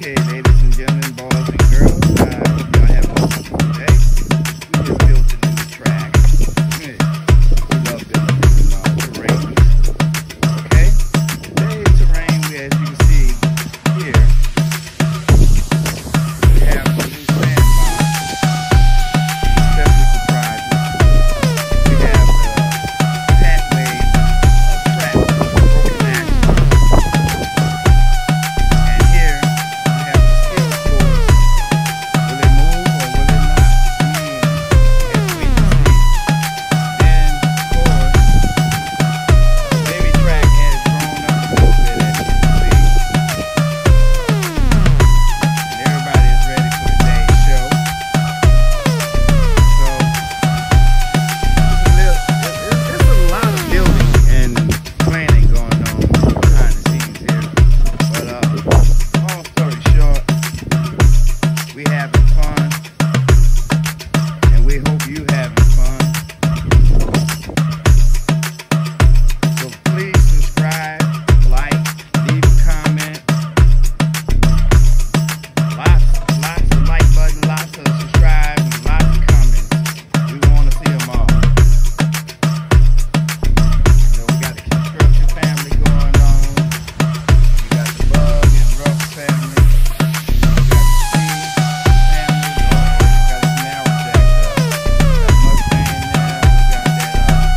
Okay, ladies and gentlemen, boys and girls, I hope y'all have a wonderful day. We just built a new track. Yeah. We love building different terrain. Okay? Today's terrain, as you can see here, we have some new sandbox, special surprises. We have the pathway of track, broken axle. And here, we have the skill course. Will it move or will it not? Let's wait and see. Then, of course, the baby track has grown up a little bit, as you can see. And everybody is ready for the day's show. So, it's a lot of building and planning going on behind the scenes here. But, long story short, we having fun, and we hope you having fun. So please subscribe, like, leave a comment. Lots of like button, lots of subscribe, and lots of comments. We want to see them all. You know, we got the construction family going on. We got the Bug and Rough family. We got the Steve family. We got his narrow jack. Got Mustang there. We got that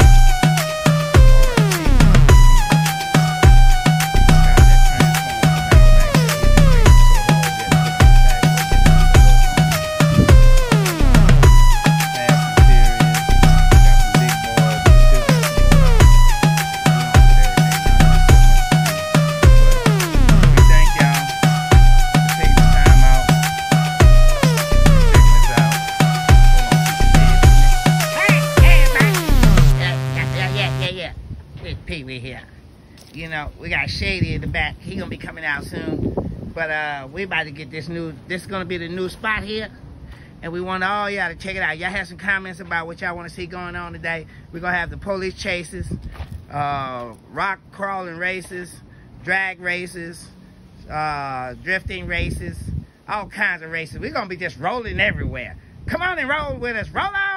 Pee Wee here. You know, we got Shady in the back. He gonna be coming out soon. But we about to get this is gonna be the new spot here. And we want all y'all to check it out. Y'all have some comments about what y'all want to see going on today. We're gonna have the police chases, rock crawling races, drag races, drifting races, all kinds of races. We're gonna be just rolling everywhere. Come on and roll with us. Roll on!